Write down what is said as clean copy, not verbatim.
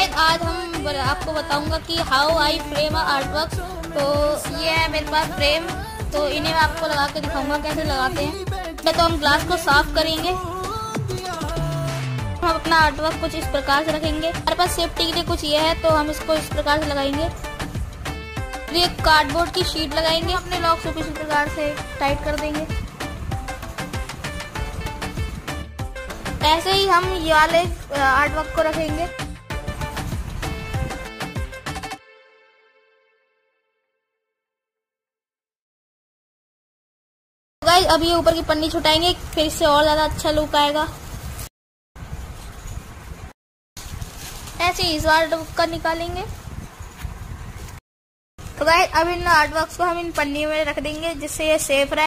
Guys आज हम आपको बताऊंगा कि हाउ आई फ्रेम आर्टवर्क। तो ये है मेरे पास फ्रेम, तो इन्हें मैं आपको लगा के दिखाऊंगा कैसे लगाते हैं। तो हम ग्लास को साफ करेंगे। हम अपना आर्टवर्क कुछ इस प्रकार से रखेंगे। हमारे पास सेफ्टी के लिए कुछ ये है, तो हम इसको इस प्रकार से लगाएंगे। ये कार्डबोर्ड की शीट लगाएंगे, अपने लॉक को इस प्रकार से टाइट कर देंगे। ऐसे ही हम ये वाले आर्टवर्क को रखेंगे। गाइस अब ये ऊपर की पन्नी छुटाएंगे, फिर इससे और ज्यादा अच्छा लुक आएगा। ऐसे ही इस आर्टवर्क का निकालेंगे। तो गाइस अब इन आर्टवर्क्स को हम इन पन्नी में रख देंगे जिससे ये सेफ रहे।